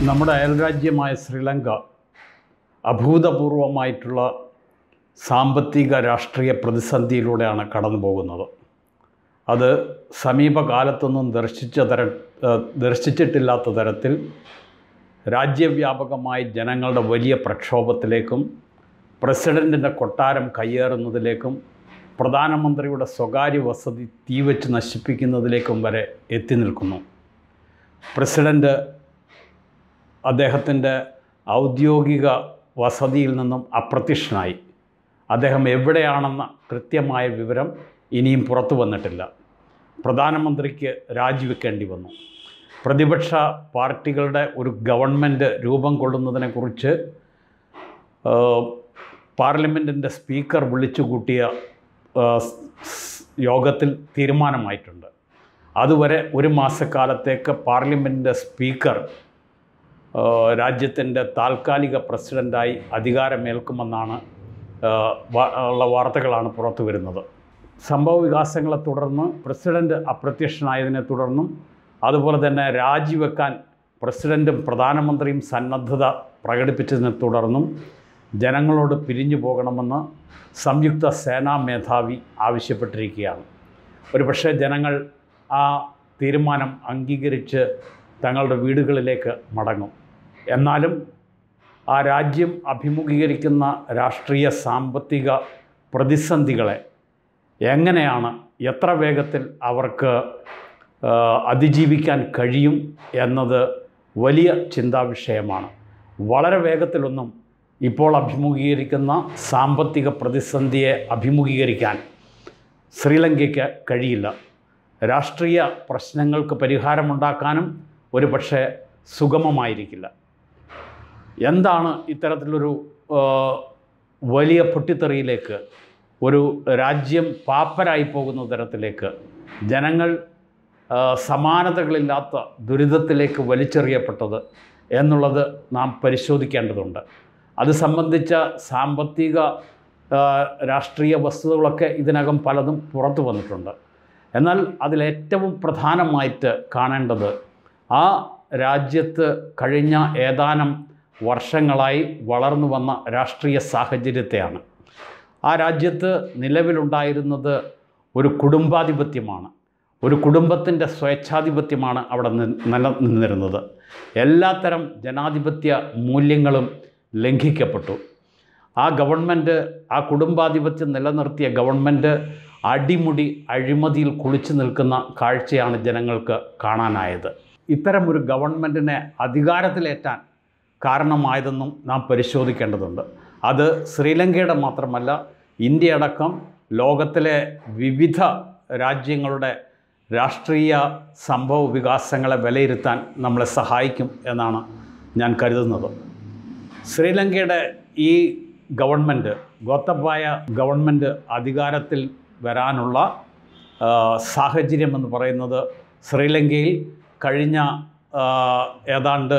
നമ്മുടെ അയൽരാജ്യമായ ശ്രീലങ്ക അഭൂതപൂർവമായിട്ടുള്ള സാമ്പത്തിക രാഷ്ട്രീയ പ്രതിസന്ധിയിലൂടെയാണ് കടന്നു പോകുന്നത്. അത് സമീപകാലത്തൊന്നും ദർശിച്ചിട്ടില്ലാത്ത തരത്തിൽ രാജ്യവ്യാപകമായി ജനങ്ങളുടെ വലിയ പ്രക്ഷോഭത്തിലേക്കും പ്രസിഡൻറ്റിൻ്റെ കൊട്ടാരം കയ്യേറുന്നതിലേക്കും പ്രധാനമന്ത്രിയുടെ സ്വകാര്യ വസതി തീവച്ച് നശിപ്പിക്കുന്നതിലേക്കും വരെ എത്തി നിൽക്കുന്നു. പ്രസിഡൻറ്റ് അദ്ദേഹത്തിൻ്റെ ഔദ്യോഗിക വസതിയിൽ നിന്നും അപ്രത്യക്ഷനായി. അദ്ദേഹം എവിടെയാണെന്ന കൃത്യമായ വിവരം ഇനിയും പുറത്തു വന്നിട്ടില്ല. പ്രധാനമന്ത്രിക്ക് രാജിവെക്കേണ്ടി വന്നു. പ്രതിപക്ഷ പാർട്ടികളുടെ ഒരു ഗവൺമെൻറ് രൂപം കൊള്ളുന്നതിനെക്കുറിച്ച് പാർലമെൻറ്റിൻ്റെ സ്പീക്കർ വിളിച്ചുകൂട്ടിയ യോഗത്തിൽ തീരുമാനമായിട്ടുണ്ട്. അതുവരെ ഒരു മാസക്കാലത്തേക്ക് പാർലമെൻറ്റിൻ്റെ സ്പീക്കർ രാജ്യത്തിൻ്റെ താൽക്കാലിക പ്രസിഡൻ്റായി അധികാരമേൽക്കുമെന്നാണ് ഉള്ള വാർത്തകളാണ് പുറത്തു വരുന്നത്. സംഭവ വികാസങ്ങളെ തുടർന്ന് പ്രസിഡൻറ്റ് അപ്രത്യക്ഷനായതിനെ തുടർന്നും അതുപോലെ തന്നെ രാജിവെക്കാൻ പ്രസിഡൻറ്റും പ്രധാനമന്ത്രിയും സന്നദ്ധത പ്രകടിപ്പിച്ചതിനെ തുടർന്നും ജനങ്ങളോട് പിരിഞ്ഞു പോകണമെന്ന് സംയുക്ത സേനാ മേധാവി ആവശ്യപ്പെട്ടിരിക്കുകയാണ്. ഒരുപക്ഷെ ജനങ്ങൾ ആ തീരുമാനം അംഗീകരിച്ച് തങ്ങളുടെ വീടുകളിലേക്ക് മടങ്ങും. എന്നാലും ആ രാജ്യം അഭിമുഖീകരിക്കുന്ന രാഷ്ട്രീയ സാമ്പത്തിക പ്രതിസന്ധികളെ എങ്ങനെയാണ് എത്ര വേഗത്തിൽ അവർക്ക് അതിജീവിക്കാൻ കഴിയും എന്നത് വലിയ ചിന്താവിഷയമാണ്. വളരെ വേഗത്തിലൊന്നും ഇപ്പോൾ അഭിമുഖീകരിക്കുന്ന സാമ്പത്തിക പ്രതിസന്ധിയെ അഭിമുഖീകരിക്കാൻ ശ്രീലങ്കയ്ക്ക് കഴിയില്ല. രാഷ്ട്രീയ പ്രശ്നങ്ങൾക്ക് പരിഹാരമുണ്ടാക്കാനും ഒരു പക്ഷേ സുഗമമായിരിക്കില്ല. എന്താണ് ഇത്തരത്തിലൊരു വലിയ പൊട്ടിത്തെറിയിലേക്ക്, ഒരു രാജ്യം പാപ്പരായി പോകുന്ന തരത്തിലേക്ക്, ജനങ്ങൾ സമാനതകളില്ലാത്ത ദുരിതത്തിലേക്ക് വലിച്ചെറിയപ്പെട്ടത് എന്നുള്ളത് നാം പരിശോധിക്കേണ്ടതുണ്ട്. അത് സംബന്ധിച്ച സാമ്പത്തിക രാഷ്ട്രീയ വസ്തുതകളൊക്കെ ഇതിനകം പലതും പുറത്തു വന്നിട്ടുണ്ട്. എന്നാൽ അതിലേറ്റവും പ്രധാനമായിട്ട് കാണേണ്ടത് ആ രാജ്യത്ത് കഴിഞ്ഞ ഏതാനും വർഷങ്ങളായി വളർന്നു വന്ന രാഷ്ട്രീയ സാഹചര്യത്തെയാണ്. ആ രാജ്യത്ത് നിലവിലുണ്ടായിരുന്നത് ഒരു കുടുംബാധിപത്യമാണ്. ഒരു കുടുംബത്തിൻ്റെ സ്വേച്ഛാധിപത്യമാണ് അവിടെ നിലനിന്നിരുന്നത്. എല്ലാത്തരം ജനാധിപത്യ മൂല്യങ്ങളും ലംഘിക്കപ്പെട്ടു. ആ ഗവൺമെൻറ്, ആ കുടുംബാധിപത്യം നിലനിർത്തിയ ഗവൺമെൻറ് അടിമുടി അഴിമതിയിൽ കുളിച്ചു നിൽക്കുന്ന കാഴ്ചയാണ് ജനങ്ങൾക്ക് കാണാനായത്. ഇത്തരമൊരു ഗവൺമെൻറ്റിനെ അധികാരത്തിലേറ്റാൻ കാരണമായതെന്നും നാം പരിശോധിക്കേണ്ടതുണ്ട്. അത് ശ്രീലങ്കയുടെ മാത്രമല്ല, ഇന്ത്യയടക്കം ലോകത്തിലെ വിവിധ രാജ്യങ്ങളുടെ രാഷ്ട്രീയ സംഭവ വികാസങ്ങളെ വിലയിരുത്താൻ നമ്മളെ സഹായിക്കും എന്നാണ് ഞാൻ കരുതുന്നത്. ശ്രീലങ്കയുടെ ഈ ഗവൺമെൻറ്, ഗോത്തബായ ഗവൺമെൻറ് അധികാരത്തിൽ വരാനുള്ള സാഹചര്യമെന്ന് പറയുന്നത് ശ്രീലങ്കയിൽ കഴിഞ്ഞ ഏതാണ്ട്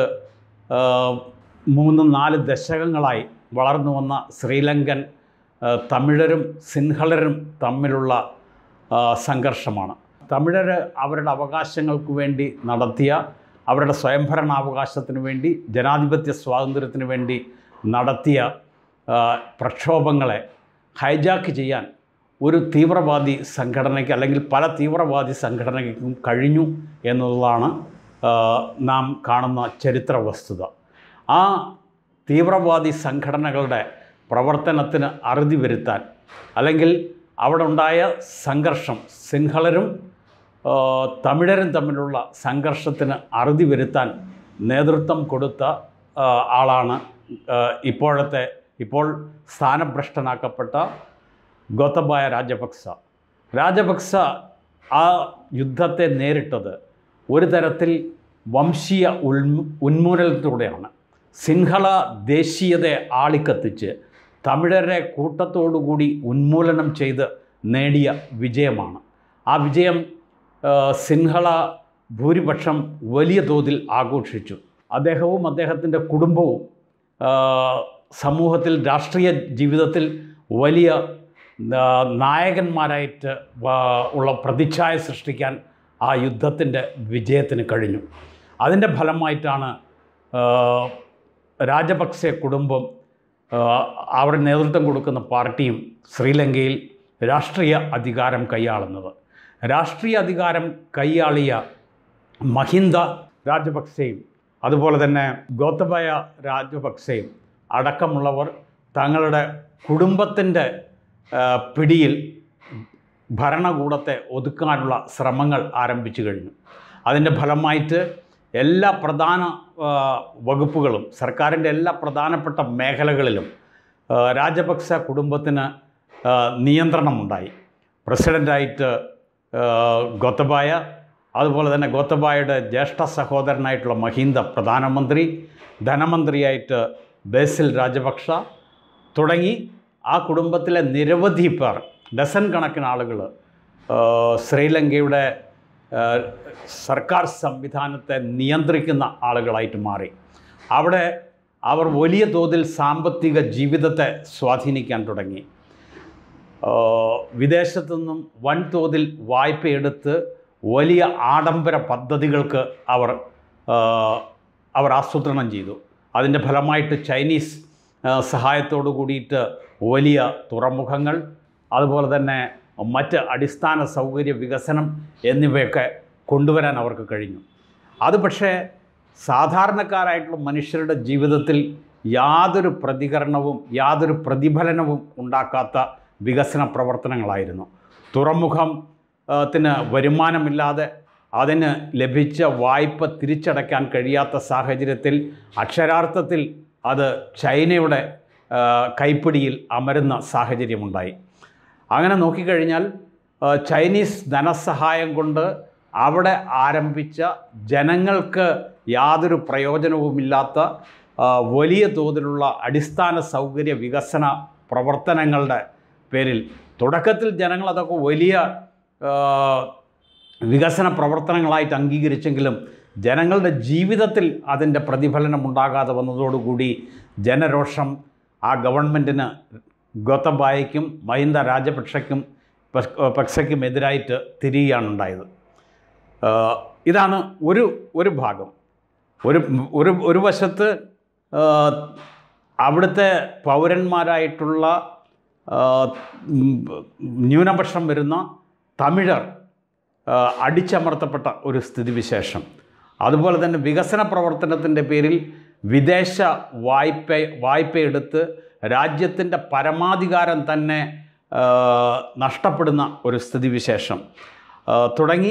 3-4 ദശകങ്ങളായി വളർന്നു വന്ന ശ്രീലങ്കൻ തമിഴരും സിൻഹളരും തമ്മിലുള്ള സംഘർഷമാണ്. തമിഴർ അവരുടെ അവകാശങ്ങൾക്ക് വേണ്ടി നടത്തിയ, അവരുടെ സ്വയംഭരണാവകാശത്തിന് വേണ്ടി, ജനാധിപത്യ സ്വാതന്ത്ര്യത്തിന് വേണ്ടി നടത്തിയ പ്രക്ഷോഭങ്ങളെ ഹൈജാക്ക് ചെയ്യാൻ ഒരു തീവ്രവാദി സംഘടനയ്ക്ക് അല്ലെങ്കിൽ പല തീവ്രവാദി സംഘടനയ്ക്കും കഴിഞ്ഞു എന്നുള്ളതാണ് നാം കാണുന്ന ചരിത്ര വസ്തുത. ആ തീവ്രവാദി സംഘടനകളുടെ പ്രവർത്തനത്തിന് അറുതി വരുത്താൻ, അല്ലെങ്കിൽ അവിടെ ഉണ്ടായ സംഘർഷം, സിൻഹളരും തമിഴരും തമ്മിലുള്ള സംഘർഷത്തിന് അറുതി വരുത്താൻ നേതൃത്വം കൊടുത്ത ആളാണ് ഇപ്പോൾ സ്ഥാനഭ്രഷ്ടനാക്കപ്പെട്ട ഗോത്തബായ രാജപക്സ ആ യുദ്ധത്തെ നേരിട്ടത് ഒരു തരത്തിൽ വംശീയ ഉന്മൂലനത്തിലൂടെയാണ്. സിൻഹള ദേശീയതയെ ആളിക്കത്തിച്ച് തമിഴരെ കൂട്ടത്തോടുകൂടി ഉന്മൂലനം ചെയ്ത് നേടിയ വിജയമാണ്. ആ വിജയം സിൻഹള ഭൂരിപക്ഷം വലിയ തോതിൽ ആഘോഷിച്ചു. അദ്ദേഹവും അദ്ദേഹത്തിൻ്റെ കുടുംബവും സമൂഹത്തിൽ, രാഷ്ട്രീയ ജീവിതത്തിൽ വലിയ നായകന്മാരായിട്ട് ഉള്ള പ്രതിച്ഛായ സൃഷ്ടിക്കാൻ ആ യുദ്ധത്തിൻ്റെ വിജയത്തിന് കഴിഞ്ഞു. അതിൻ്റെ ഫലമായിട്ടാണ് രാജപക്സെ കുടുംബം അവർ നേതൃത്വം കൊടുക്കുന്ന പാർട്ടിയും ശ്രീലങ്കയിൽ രാഷ്ട്രീയ അധികാരം കൈയാളുന്നത്. രാഷ്ട്രീയ അധികാരം കൈയാളിയ മഹിന്ദ രാജപക്സെയും അതുപോലെ തന്നെ ഗോതബയ രാജപക്സെയും അടക്കമുള്ളവർ തങ്ങളുടെ കുടുംബത്തിൻ്റെ പിടിയിൽ ഭരണകൂടത്തെ ഒതുക്കാനുള്ള ശ്രമങ്ങൾ ആരംഭിച്ചു കഴിഞ്ഞു. അതിൻ്റെ ഫലമായിട്ട് എല്ലാ പ്രധാന വകുപ്പുകളും സർക്കാരിൻ്റെ എല്ലാ പ്രധാനപ്പെട്ട മേഖലകളിലും രാജപക്സ കുടുംബത്തിന് നിയന്ത്രണമുണ്ടായി. പ്രസിഡൻ്റായിട്ട് ഗോതബായ, അതുപോലെ തന്നെ ഗോതബായയുടെ ജ്യേഷ്ഠ സഹോദരനായിട്ടുള്ള മഹിന്ദ പ്രധാനമന്ത്രി, ധനമന്ത്രിയായിട്ട് ബേസിൽ രാജപക്സ തുടങ്ങി ആ കുടുംബത്തിലെ നിരവധി പേർ, ഡസൻ കണക്കിന് ആളുകൾ ശ്രീലങ്കയുടെ സർക്കാർ സംവിധാനത്തെ നിയന്ത്രിക്കുന്ന ആളുകളായിട്ട് മാറി. അവിടെ അവർ വലിയ തോതിൽ സാമ്പത്തിക ജീവിതത്തെ സ്വാധീനിക്കാൻ തുടങ്ങി. വിദേശത്തുനിന്നും വൻതോതിൽ വായ്പയെടുത്ത് വലിയ ആഡംബര പദ്ധതികൾക്ക് അവർ ആസൂത്രണം ചെയ്തു. അതിൻ്റെ ഫലമായിട്ട് ചൈനീസ് സഹായത്തോടു കൂടിയിട്ട് വലിയ തുറമുഖങ്ങൾ, അതുപോലെ തന്നെ മറ്റ് അടിസ്ഥാന സൗകര്യ വികസനം എന്നിവയൊക്കെ കൊണ്ടുവരാൻ അവർക്ക് കഴിഞ്ഞു. അത് പക്ഷേ സാധാരണക്കാരായിട്ടുള്ള മനുഷ്യരുടെ ജീവിതത്തിൽ യാതൊരു പ്രതികരണവും യാതൊരു പ്രതിഫലനവും ഉണ്ടാക്കാത്ത വികസന പ്രവർത്തനങ്ങളായിരുന്നു. തുറമുഖത്തിന് വരുമാനമില്ലാതെ അതിന് ലഭിച്ച വായ്പ തിരിച്ചടയ്ക്കാൻ കഴിയാത്ത സാഹചര്യത്തിൽ അക്ഷരാർത്ഥത്തിൽ അത് ചൈനയുടെ കൈപ്പിടിയിൽ അമരുന്ന സാഹചര്യമുണ്ടായി. അങ്ങനെ നോക്കിക്കഴിഞ്ഞാൽ ചൈനീസ് ധനസഹായം കൊണ്ട് അവിടെ ആരംഭിച്ച ജനങ്ങൾക്ക് യാതൊരു പ്രയോജനവുമില്ലാത്ത വലിയ തോതിലുള്ള അടിസ്ഥാന സൗകര്യ വികസന പ്രവർത്തനങ്ങളുടെ പേരിൽ തുടക്കത്തിൽ ജനങ്ങൾ അതൊക്കെ വലിയ വികസന പ്രവർത്തനങ്ങളായിട്ട് അംഗീകരിച്ചെങ്കിലും ജനങ്ങളുടെ ജീവിതത്തിൽ അതിൻ്റെ പ്രതിഫലനം ഉണ്ടാകാതെ വന്നതോടുകൂടി ജനരോഷം ആ ഗവൺമെൻറ്റിന് ഗോതബായയ്ക്കും മഹിന്ദ രാജപക്സയ്ക്കും എതിരായിട്ട് തിരിയുകയാണ് ഉണ്ടായത്. ഇതാണ് ഒരു ഭാഗം. ഒരു വശത്ത് അവിടുത്തെ പൗരന്മാരായിട്ടുള്ള ന്യൂനപക്ഷം വരുന്ന തമിഴർ അടിച്ചമർത്തപ്പെട്ട ഒരു സ്ഥിതിവിശേഷം. അതുപോലെ തന്നെ വികസന പ്രവർത്തനത്തിൻ്റെ പേരിൽ വിദേശ വായ്പയെടുത്ത് രാജ്യത്തിൻ്റെ പരമാധികാരം തന്നെ നഷ്ടപ്പെടുന്ന ഒരു സ്ഥിതിവിശേഷം തുടങ്ങി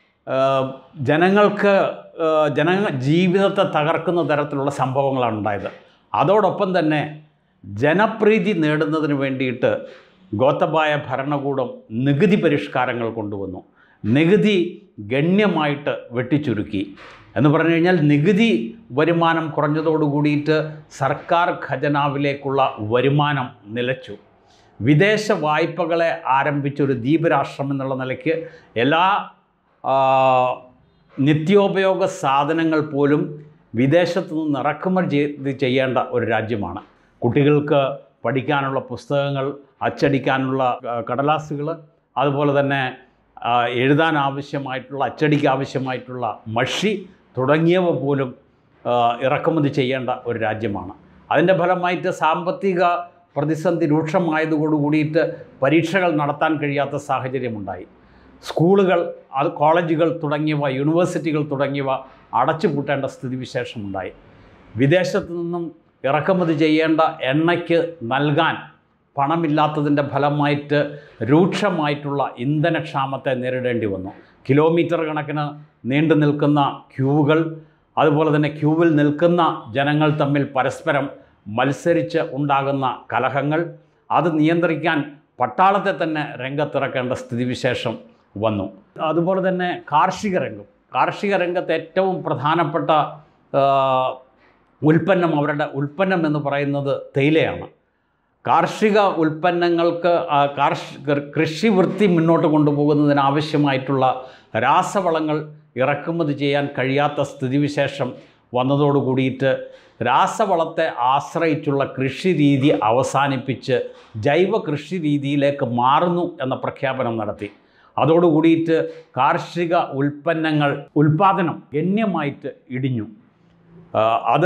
ജീവിതത്തെ തകർക്കുന്ന തരത്തിലുള്ള സംഭവങ്ങളാണ് ഉണ്ടായത്. അതോടൊപ്പം തന്നെ ജനപ്രീതി നേടുന്നതിന് വേണ്ടിയിട്ട് ഗോതബായ ഭരണകൂടം നികുതി പരിഷ്കാരങ്ങൾ കൊണ്ടുവന്നു. നികുതി ഗണ്യമായിട്ട് വെട്ടിച്ചുരുക്കി. എന്ന് പറഞ്ഞു കഴിഞ്ഞാൽ നികുതി വരുമാനം കുറഞ്ഞതോടുകൂടിയിട്ട് സർക്കാർ ഖജനാവിലേക്കുള്ള വരുമാനം നിലച്ചു. വിദേശ വായ്പകളെ ആരംഭിച്ചൊരു ദ്വീപ് രാഷ്ട്രം എന്നുള്ള നിലയ്ക്ക് എല്ലാ നിത്യോപയോഗ സാധനങ്ങൾ പോലും വിദേശത്തു നിന്ന് ഇറക്കുമതി ചെയ്യേണ്ട ഒരു രാജ്യമാണ്. കുട്ടികൾക്ക് പഠിക്കാനുള്ള പുസ്തകങ്ങൾ, അച്ചടിക്കാനുള്ള കടലാസുകൾ, അതുപോലെ തന്നെ എഴുതാൻ ആവശ്യമായിട്ടുള്ള അച്ചടിക്ക് ആവശ്യമായിട്ടുള്ള മഷി തുടങ്ങിയവ പോലും ഇറക്കുമതി ചെയ്യേണ്ട ഒരു രാജ്യമാണ്. അതിൻ്റെ ഫലമായിട്ട് സാമ്പത്തിക പ്രതിസന്ധി രൂക്ഷമായതോടുകൂടിയിട്ട് പരീക്ഷകൾ നടത്താൻ കഴിയാത്ത സാഹചര്യമുണ്ടായി. സ്കൂളുകൾ, കോളേജുകൾ തുടങ്ങിയവ, യൂണിവേഴ്സിറ്റികൾ തുടങ്ങിയവ അടച്ചുപൂട്ടേണ്ട സ്ഥിതിവിശേഷമുണ്ടായി. വിദേശത്തു നിന്നും ഇറക്കുമതി ചെയ്യേണ്ട എണ്ണയ്ക്ക് നൽകാൻ പണമില്ലാത്തതിൻ്റെ ഫലമായിട്ട് രൂക്ഷമായിട്ടുള്ള ഇന്ധനക്ഷാമത്തെ നേരിടേണ്ടി വന്നു. കിലോമീറ്റർ കണക്കിന് നീണ്ടു നിൽക്കുന്ന ക്യൂകൾ, അതുപോലെ തന്നെ ക്യൂവിൽ നിൽക്കുന്ന ജനങ്ങൾ തമ്മിൽ പരസ്പരം മത്സരിച്ച് ഉണ്ടാകുന്ന കലഹങ്ങൾ, അത് നിയന്ത്രിക്കാൻ പട്ടാളത്തെ തന്നെ രംഗത്തിറക്കേണ്ട സ്ഥിതിവിശേഷം വന്നു. അതുപോലെ തന്നെ കാർഷിക രംഗത്ത് ഏറ്റവും പ്രധാനപ്പെട്ട അവരുടെ ഉൽപ്പന്നം എന്ന് പറയുന്നത് തേയിലയാണ്. കാർഷിക ഉൽപ്പന്നങ്ങൾക്ക് കൃഷി വൃത്തി മുന്നോട്ട് കൊണ്ടുപോകുന്നതിനാവശ്യമായിട്ടുള്ള രാസവളങ്ങൾ ഇറക്കുമതി ചെയ്യാൻ കഴിയാത്ത സ്ഥിതിവിശേഷം വന്നതോടുകൂടിയിട്ട് രാസവളത്തെ ആശ്രയിച്ചുള്ള കൃഷി രീതി അവസാനിപ്പിച്ച് ജൈവ കൃഷി രീതിയിലേക്ക് മാറുന്നു എന്ന പ്രഖ്യാപനം നടത്തി. അതോടുകൂടിയിട്ട് കാർഷിക ഉൽപ്പന്നങ്ങൾ ഉൽപ്പാദനം ഗണ്യമായിട്ട് ഇടിഞ്ഞു. അത്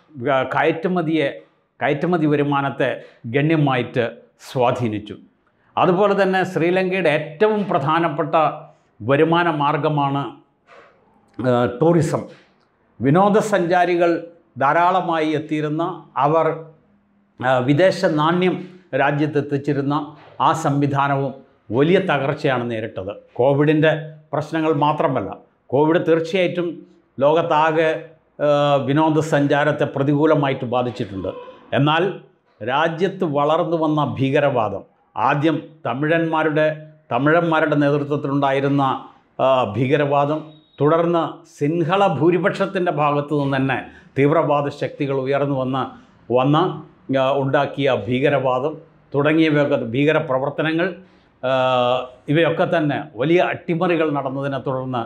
കയറ്റുമതി വരുമാനത്തെ ഗണ്യമായിട്ട് സ്വാധീനിച്ചു. അതുപോലെ തന്നെ ശ്രീലങ്കയുടെ ഏറ്റവും പ്രധാനപ്പെട്ട വരുമാന മാർഗമാണ് ടൂറിസം. വിനോദസഞ്ചാരികൾ ധാരാളമായി എത്തിയിരുന്ന, അവർ വിദേശ നാണ്യം രാജ്യത്തെത്തിച്ചിരുന്ന ആ സംവിധാനവും വലിയ തകർച്ചയാണ് നേരിട്ടത്. കോവിഡിൻ്റെ പ്രശ്നങ്ങൾ മാത്രമല്ല, കോവിഡ് തീർച്ചയായിട്ടും ലോകത്താകെ വിനോദസഞ്ചാരത്തെ പ്രതികൂലമായിട്ട് ബാധിച്ചിട്ടുണ്ട്. എന്നാൽ രാജ്യത്ത് വളർന്നു വന്ന ഭീകരവാദം, ആദ്യം തമിഴന്മാരുടെ നേതൃത്വത്തിലുണ്ടായിരുന്ന ഭീകരവാദം, തുടർന്ന് സിൻഹള ഭൂരിപക്ഷത്തിൻ്റെ ഭാഗത്തു നിന്ന് തന്നെ തീവ്രവാദ ശക്തികൾ ഉയർന്നു വന്ന് ഉണ്ടാക്കിയ ഭീകരവാദം തുടങ്ങിയവയൊക്കെ, ഭീകരപ്രവർത്തനങ്ങൾ, ഇവയൊക്കെ തന്നെ വലിയ അട്ടിമറികൾ നടന്നതിനെ തുടർന്ന്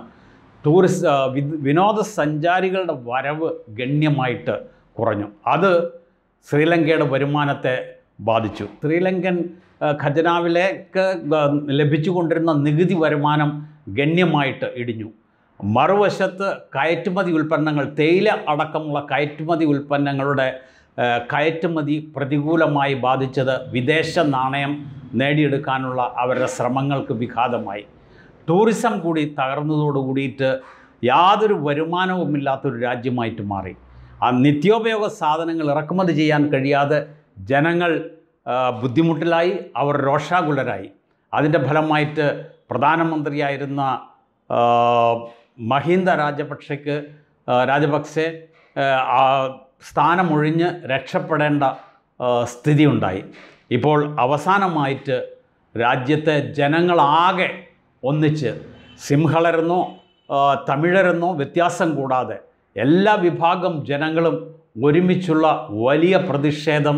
വിനോദസഞ്ചാരികളുടെ വരവ് ഗണ്യമായിട്ട് കുറഞ്ഞു. അത് ശ്രീലങ്കയുടെ വരുമാനത്തെ ബാധിച്ചു. ശ്രീലങ്കൻ ഖജനാവിലേക്ക് ലഭിച്ചുകൊണ്ടിരുന്ന നികുതി വരുമാനം ഗണ്യമായിട്ട് ഇടിഞ്ഞു. മറുവശത്ത് കയറ്റുമതി ഉൽപ്പന്നങ്ങൾ, തേയില അടക്കമുള്ള കയറ്റുമതി ഉൽപ്പന്നങ്ങളുടെ കയറ്റുമതി പ്രതികൂലമായി ബാധിച്ചത് വിദേശ നാണയം നേടിയെടുക്കാനുള്ള അവരുടെ ശ്രമങ്ങൾക്ക് വിഘാതമായി. ടൂറിസം കൂടി തകർന്നതോടുകൂടിയിട്ട് യാതൊരു വരുമാനവുമില്ലാത്തൊരു രാജ്യമായിട്ട് മാറി. ആ നിത്യോപയോഗ സാധനങ്ങൾ ഇറക്കുമതി ചെയ്യാൻ കഴിയാതെ ജനങ്ങൾ ബുദ്ധിമുട്ടിലായി, അവർ രോഷാകുലരായി. അതിൻ്റെ ഫലമായിട്ട് പ്രധാനമന്ത്രിയായിരുന്ന മഹിന്ദ രാജപക്സെ സ്ഥാനമൊഴിഞ്ഞ് രക്ഷപ്പെടേണ്ട സ്ഥിതിയുണ്ടായി. ഇപ്പോൾ അവസാനമായിട്ട് രാജ്യത്തെ ജനങ്ങളാകെ ഒന്നിച്ച്, സിംഹളരെന്നോ തമിഴരെന്നോ വ്യത്യാസം കൂടാതെ എല്ലാ വിഭാഗം ജനങ്ങളും ഒരുമിച്ചുള്ള വലിയ പ്രതിഷേധം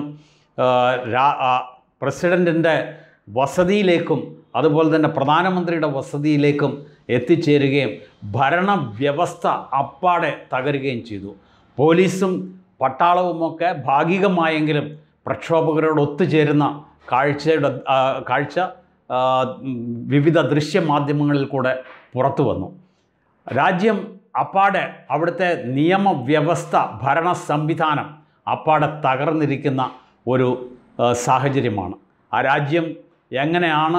പ്രസിഡൻറ്റിൻ്റെ വസതിയിലേക്കും അതുപോലെ തന്നെ പ്രധാനമന്ത്രിയുടെ വസതിയിലേക്കും എത്തിച്ചേരുകയും ഭരണവ്യവസ്ഥ അപ്പാടെ തകരുകയും ചെയ്തു. പോലീസും പട്ടാളവുമൊക്കെ ഭാഗികമായെങ്കിലും പ്രക്ഷോഭകരോട് ഒത്തുചേരുന്ന കാഴ്ച വിവിധ ദൃശ്യമാധ്യമങ്ങളിൽ കൂടെ പുറത്തു വന്നു. രാജ്യം അപ്പാടെ, അവിടുത്തെ നിയമവ്യവസ്ഥ, ഭരണ സംവിധാനം അപ്പാടെ തകർന്നിരിക്കുന്ന ഒരു സാഹചര്യമാണ്. ആ രാജ്യം എങ്ങനെയാണ്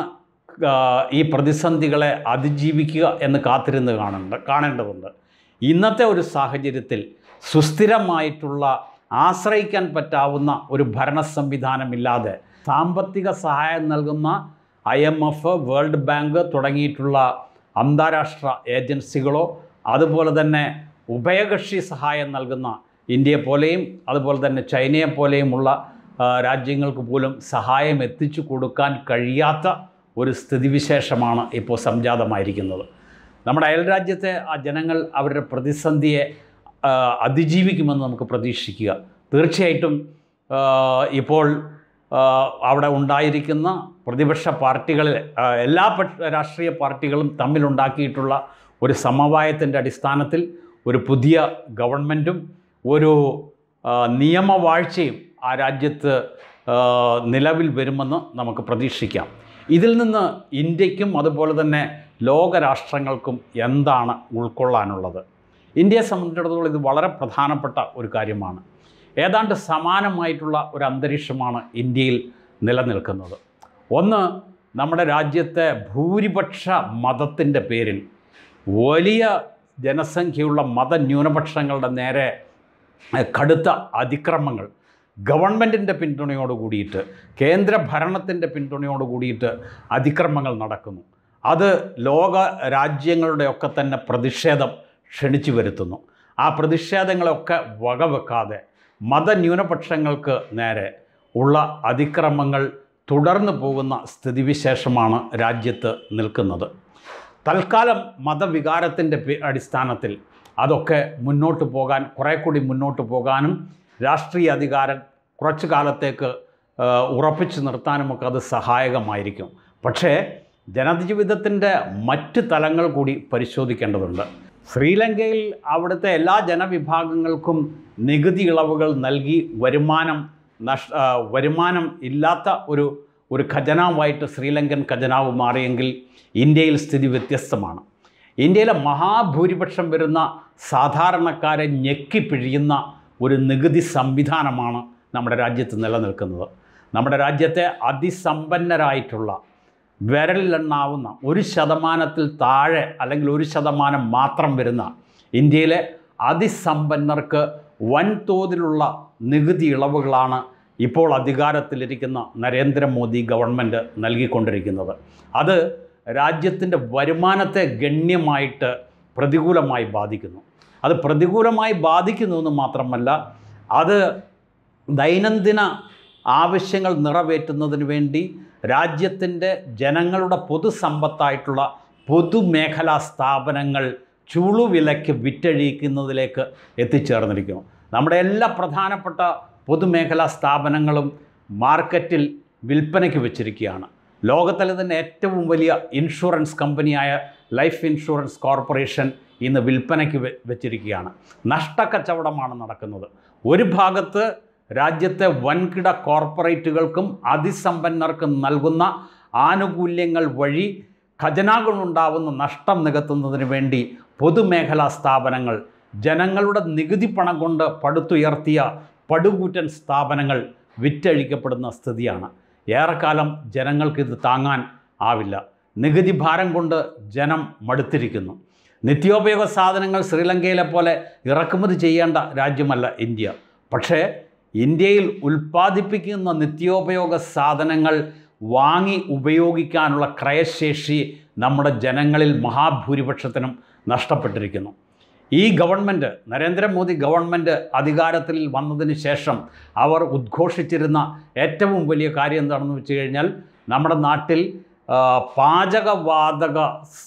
ഈ പ്രതിസന്ധികളെ അതിജീവിക്കുക എന്ന് കാത്തിരുന്ന് കാണേണ്ടതുണ്ട്. ഇന്നത്തെ ഒരു സാഹചര്യത്തിൽ സുസ്ഥിരമായിട്ടുള്ള, ആശ്രയിക്കാൻ പറ്റാവുന്ന ഒരു ഭരണ സംവിധാനമില്ലാതെ സാമ്പത്തിക സഹായം നൽകുന്ന IMF, വേൾഡ് ബാങ്ക് തുടങ്ങിയിട്ടുള്ള അന്താരാഷ്ട്ര ഏജൻസികളോ അതുപോലെ തന്നെ ഉഭയകക്ഷി സഹായം നൽകുന്ന ഇന്ത്യയെ പോലെയും അതുപോലെ തന്നെ ചൈനയെ പോലെയുമുള്ള രാജ്യങ്ങൾക്ക് പോലും സഹായം എത്തിച്ചു കൊടുക്കാൻ കഴിയാത്ത ഒരു സ്ഥിതിവിശേഷമാണ് ഇപ്പോൾ സംജാതമായിരിക്കുന്നത്. നമ്മുടെ അയൽരാജ്യത്തെ ആ ജനങ്ങൾ അവരുടെ പ്രതിസന്ധിയെ അതിജീവിക്കുമെന്ന് നമുക്ക് പ്രതീക്ഷിക്കുക. തീർച്ചയായിട്ടും ഇപ്പോൾ അവിടെ ഉണ്ടായിരിക്കുന്ന പ്രതിപക്ഷ പാർട്ടികളിൽ എല്ലാ രാഷ്ട്രീയ പാർട്ടികളും തമ്മിലുണ്ടാക്കിയിട്ടുള്ള ഒരു സമവായത്തിൻ്റെ അടിസ്ഥാനത്തിൽ ഒരു പുതിയ ഗവൺമെൻറ്റും ഒരു നിയമവാഴ്ചയും ആ രാജ്യത്ത് നിലവിൽ വരുമെന്ന് നമുക്ക് പ്രതീക്ഷിക്കാം. ഇതിൽ നിന്ന് ഇന്ത്യക്കും അതുപോലെ തന്നെ ലോകരാഷ്ട്രങ്ങൾക്കും എന്താണ് ഉൾക്കൊള്ളാനുള്ളത്? ഇന്ത്യയെ സംബന്ധിച്ചിടത്തോളം ഇത് വളരെ പ്രധാനപ്പെട്ട ഒരു കാര്യമാണ്. ഏതാണ്ട് സമാനമായിട്ടുള്ള ഒരു അന്തരീക്ഷമാണ് ഇന്ത്യയിൽ നിലനിൽക്കുന്നത്. ഒന്ന്, നമ്മുടെ രാജ്യത്തെ ഭൂരിപക്ഷ മതത്തിൻ്റെ പേരിൽ വലിയ ജനസംഖ്യയുള്ള മതന്യൂനപക്ഷങ്ങളുടെ നേരെ കടുത്ത അതിക്രമങ്ങൾ ഗവൺമെൻറ്റിൻ്റെ പിന്തുണയോട് കൂടിയിട്ട്, കേന്ദ്ര ഭരണത്തിൻ്റെ പിന്തുണയോട് കൂടിയിട്ട് അതിക്രമങ്ങൾ നടക്കുന്നു. അത് ലോക രാജ്യങ്ങളുടെയൊക്കെ തന്നെ പ്രതിഷേധം ക്ഷണിച്ചു വരുത്തുന്നു. ആ പ്രതിഷേധങ്ങളൊക്കെ വകവെക്കാതെ മതന്യൂനപക്ഷങ്ങൾക്ക് നേരെ ഉള്ള അതിക്രമങ്ങൾ തുടർന്നു പോകുന്ന സ്ഥിതിവിശേഷമാണ് രാജ്യത്ത് നിൽക്കുന്നത്. തൽക്കാലം മതവികാരത്തിൻ്റെ അടിസ്ഥാനത്തിൽ അതൊക്കെ മുന്നോട്ട് പോകാൻ, കുറേ കൂടി മുന്നോട്ട് പോകാനും രാഷ്ട്രീയ അധികാരം കുറച്ചു കാലത്തേക്ക് ഉറപ്പിച്ചു നിർത്താനുമൊക്കെ അത് സഹായകമായിരിക്കും. പക്ഷേ ജനജീവിതത്തിൻ്റെ മറ്റ് തലങ്ങൾ കൂടി പരിശോധിക്കേണ്ടതുണ്ട്. ശ്രീലങ്കയിൽ അവിടുത്തെ എല്ലാ ജനവിഭാഗങ്ങൾക്കും നികുതി ഇളവുകൾ നൽകി വരുമാനം ഇല്ലാത്ത ഒരു ഖജനാവായിട്ട് ശ്രീലങ്കൻ ഖജനാവ് മാറിയെങ്കിൽ ഇന്ത്യയിൽ സ്ഥിതി വ്യത്യസ്തമാണ്. ഇന്ത്യയിലെ മഹാഭൂരിപക്ഷം വരുന്ന സാധാരണക്കാരെ ഞെക്കിപ്പിഴിയുന്ന ഒരു നികുതി സംവിധാനമാണ് നമ്മുടെ രാജ്യത്ത് നിലനിൽക്കുന്നത്. നമ്മുടെ രാജ്യത്തെ അതിസമ്പന്നരായിട്ടുള്ള വിരലിലെണ്ണാവുന്ന 1% താഴെ അല്ലെങ്കിൽ 1% മാത്രം വരുന്ന ഇന്ത്യയിലെ അതിസമ്പന്നർക്ക് വൻതോതിലുള്ള നികുതി ഇളവുകളാണ് ഇപ്പോൾ അധികാരത്തിലിരിക്കുന്ന നരേന്ദ്രമോദി ഗവൺമെൻറ് നൽകിക്കൊണ്ടിരിക്കുന്നത്. അത് രാജ്യത്തിൻ്റെ വരുമാനത്തെ ഗണ്യമായിട്ട് പ്രതികൂലമായി ബാധിക്കുന്നു. അത് പ്രതികൂലമായി ബാധിക്കുന്നുവെന്ന് മാത്രമല്ല, അത് ദൈനംദിന ആവശ്യങ്ങൾ നിറവേറ്റുന്നതിന് വേണ്ടി രാജ്യത്തിൻ്റെ ജനങ്ങളുടെ പൊതുസമ്പത്തായിട്ടുള്ള പൊതുമേഖലാ സ്ഥാപനങ്ങൾ ചുളുവിലയ്ക്ക് വിറ്റഴിക്കുന്നതിലേക്ക് എത്തിച്ചേർന്നിരിക്കുന്നു. നമ്മുടെ എല്ലാ പ്രധാനപ്പെട്ട പൊതുമേഖലാ സ്ഥാപനങ്ങളും മാർക്കറ്റിൽ വിൽപ്പനയ്ക്ക് വെച്ചിരിക്കുകയാണ്. ലോകത്തിലെ തന്നെ ഏറ്റവും വലിയ ഇൻഷുറൻസ് കമ്പനിയായ ലൈഫ് ഇൻഷുറൻസ് കോർപ്പറേഷൻ ഇന്ന് വിൽപ്പനയ്ക്ക് വെച്ചിരിക്കുകയാണ്. നഷ്ടക്കച്ചവടമാണ് നടക്കുന്നത്. ഒരു ഭാഗത്ത് രാജ്യത്തെ വൻകിട കോർപ്പറേറ്റുകൾക്കും അതിസമ്പന്നർക്കും നൽകുന്ന ആനുകൂല്യങ്ങൾ വഴി ഖജനാകളുണ്ടാവുന്ന നഷ്ടം നികത്തുന്നതിന് വേണ്ടി പൊതുമേഖലാ സ്ഥാപനങ്ങൾ, ജനങ്ങളുടെ നികുതി പണം കൊണ്ട് പടുത്തുയർത്തിയ പടുകൂറ്റൻ സ്ഥാപനങ്ങൾ വിറ്റഴിക്കപ്പെടുന്ന സ്ഥിതിയാണ്. ഏറെക്കാലം ജനങ്ങൾക്കിത് താങ്ങാൻ ആവില്ല. നികുതി ഭാരം കൊണ്ട് ജനം മടുത്തിരിക്കുന്നു. നിത്യോപയോഗ സാധനങ്ങൾ ശ്രീലങ്കയിലെ പോലെ ഇറക്കുമതി ചെയ്യേണ്ട രാജ്യമല്ല ഇന്ത്യ. പക്ഷേ ഇന്ത്യയിൽ ഉൽപ്പാദിപ്പിക്കുന്ന നിത്യോപയോഗ സാധനങ്ങൾ വാങ്ങി ഉപയോഗിക്കാനുള്ള ക്രയശേഷി നമ്മുടെ ജനങ്ങളിൽ മഹാഭൂരിപക്ഷത്തിനും നഷ്ടപ്പെട്ടിരിക്കുന്നു. ഈ ഗവൺമെൻറ്, നരേന്ദ്രമോദി ഗവൺമെൻറ് അധികാരത്തിൽ വന്നതിന് ശേഷം അവർ ഉദ്ഘോഷിച്ചിരുന്ന ഏറ്റവും വലിയ കാര്യം എന്താണെന്ന് വെച്ച് കഴിഞ്ഞാൽ, നമ്മുടെ നാട്ടിൽ പാചകവാതക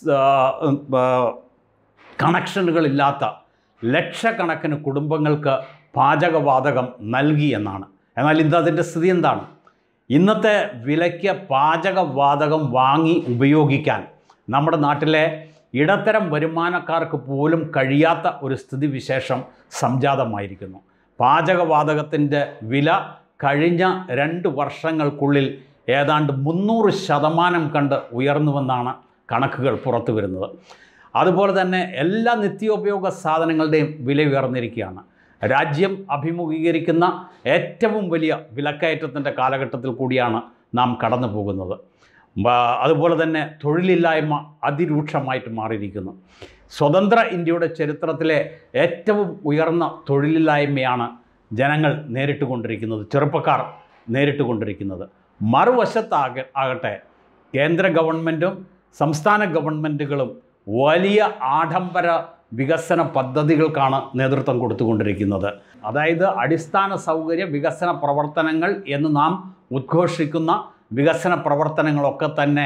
കണക്ഷനുകളില്ലാത്ത ലക്ഷക്കണക്കിന് കുടുംബങ്ങൾക്ക് പാചകവാതകം നൽകി എന്നാണ്. എന്നാൽ ഇന്ന് അതിൻ്റെ സ്ഥിതി എന്താണ്? ഇന്നത്തെ വിലയ്ക്ക് പാചകവാതകം വാങ്ങി ഉപയോഗിക്കാൻ നമ്മുടെ നാട്ടിലെ ഇടത്തരം വരുമാനക്കാർക്ക് പോലും കഴിയാത്ത ഒരു സ്ഥിതിവിശേഷം സംജാതമായിരിക്കുന്നു. പാചകവാതകത്തിൻ്റെ വില കഴിഞ്ഞ 2 വർഷങ്ങൾക്കുള്ളിൽ ഏതാണ്ട് 300% കണ്ട് ഉയർന്നുവെന്നാണ് കണക്കുകൾ പുറത്തു വരുന്നത്. അതുപോലെ തന്നെ എല്ലാ നിത്യോപയോഗ സാധനങ്ങളുടെയും വില ഉയർന്നിരിക്കുകയാണ്. രാജ്യം അഭിമുഖീകരിക്കുന്ന ഏറ്റവും വലിയ വിലക്കയറ്റത്തിൻ്റെ കാലഘട്ടത്തിൽ കൂടിയാണ് നാം കടന്നു പോകുന്നത്. അതുപോലെ തന്നെ തൊഴിലില്ലായ്മ അതിരൂക്ഷമായിട്ട് മാറിയിരിക്കുന്നു. സ്വതന്ത്ര ഇന്ത്യയുടെ ചരിത്രത്തിലെ ഏറ്റവും ഉയർന്ന തൊഴിലില്ലായ്മയാണ് ജനങ്ങൾ നേരിട്ടുകൊണ്ടിരിക്കുന്നത്, ചെറുപ്പക്കാർ നേരിട്ടുകൊണ്ടിരിക്കുന്നത്. മറുവശത്താകട്ടെ കേന്ദ്ര ഗവൺമെൻറ്റും സംസ്ഥാന ഗവൺമെൻറ്റുകളും വലിയ ആഡംബര വികസന പദ്ധതികൾക്കാണ് നേതൃത്വം കൊടുത്തുകൊണ്ടിരിക്കുന്നത്. അതായത് അടിസ്ഥാന സൗകര്യ വികസന പ്രവർത്തനങ്ങൾ എന്ന് നാം ഉദ്ഘോഷിക്കുന്ന വികസന പ്രവർത്തനങ്ങളൊക്കെ തന്നെ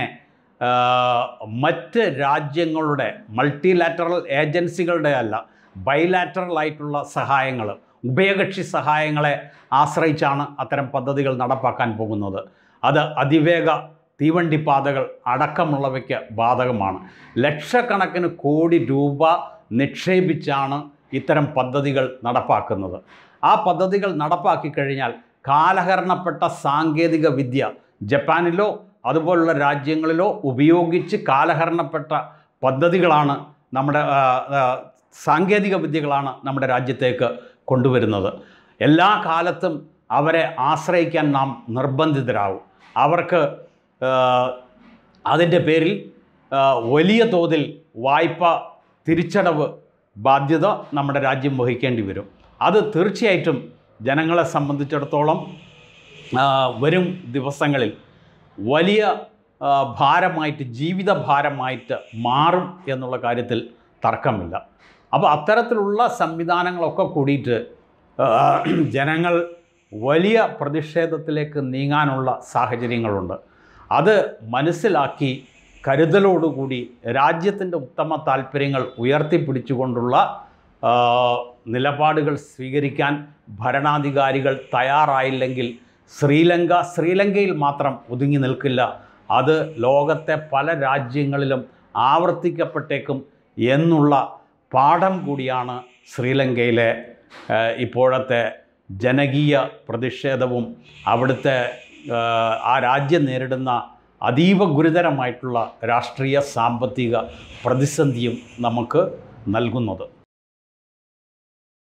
മറ്റ് രാജ്യങ്ങളുടെ മൾട്ടിലാറ്ററൽ ഏജൻസികളുടെ അല്ല, ബൈലാറ്ററൽ ആയിട്ടുള്ള സഹായങ്ങൾ, ഉഭയകക്ഷി സഹായങ്ങളെ ആശ്രയിച്ചാണ് അത്തരം പദ്ധതികൾ നടപ്പാക്കാൻ പോകുന്നത്. അത് അതിവേഗ തീവണ്ടിപ്പാതകൾ അടക്കമുള്ളവയ്ക്ക് ബാധകമാണ്. ലക്ഷക്കണക്കിന് കോടി രൂപ നിക്ഷേപിച്ചാണ് ഇത്തരം പദ്ധതികൾ നടപ്പാക്കുന്നത്. ആ പദ്ധതികൾ നടപ്പാക്കി കഴിഞ്ഞാൽ കാലഹരണപ്പെട്ട സാങ്കേതിക വിദ്യ ജപ്പാനിലോ അതുപോലുള്ള രാജ്യങ്ങളിലോ ഉപയോഗിച്ച് കാലഹരണപ്പെട്ട പദ്ധതികളാണ് സാങ്കേതിക വിദ്യകളാണ് നമ്മുടെ രാജ്യത്തേക്ക് കൊണ്ടുവരുന്നത്. എല്ലാ കാലത്തും അവരെ ആശ്രയിക്കാൻ നാം നിർബന്ധിതരാകും. അവർക്ക് അതിൻ്റെ പേരിൽ വലിയ തോതിൽ വായ്പ തിരിച്ചടവ് ബാധ്യത നമ്മുടെ രാജ്യം വഹിക്കേണ്ടി വരും. അത് തീർച്ചയായിട്ടും ജനങ്ങളെ സംബന്ധിച്ചിടത്തോളം വരും ദിവസങ്ങളിൽ വലിയ ഭാരമായിട്ട്, ജീവിത ഭാരമായിട്ട് മാറും എന്നുള്ള കാര്യത്തിൽ തർക്കമില്ല. അപ്പോൾ അത്തരത്തിലുള്ള സംവിധാനങ്ങളൊക്കെ കൂടിയിട്ട് ജനങ്ങൾ വലിയ പ്രതിഷേധത്തിലേക്ക് നീങ്ങാനുള്ള സാഹചര്യങ്ങളുണ്ട്. അത് മനസ്സിലാക്കി കരുതലോടുകൂടി രാജ്യത്തിൻ്റെ ഉത്തമ താൽപ്പര്യങ്ങൾ ഉയർത്തിപ്പിടിച്ചുകൊണ്ടുള്ള നിലപാടുകൾ സ്വീകരിക്കാൻ ഭരണാധികാരികൾ തയ്യാറായില്ലെങ്കിൽ ശ്രീലങ്കയിൽ മാത്രം ഒതുങ്ങി നിൽക്കില്ല. അത് ലോകത്തെ പല രാജ്യങ്ങളിലും ആവർത്തിക്കപ്പെട്ടേക്കും എന്നുള്ള പാഠം കൂടിയാണ് ശ്രീലങ്കയിലെ ഇപ്പോഴത്തെ ജനകീയ പ്രതിഷേധവും അവിടുത്തെ ആ രാജ്യം നേരിടുന്ന അതീവ ഗുരുതരമായിട്ടുള്ള രാഷ്ട്രീയ സാമ്പത്തിക പ്രതിസന്ധിയും നമുക്ക് നൽകുന്നത്.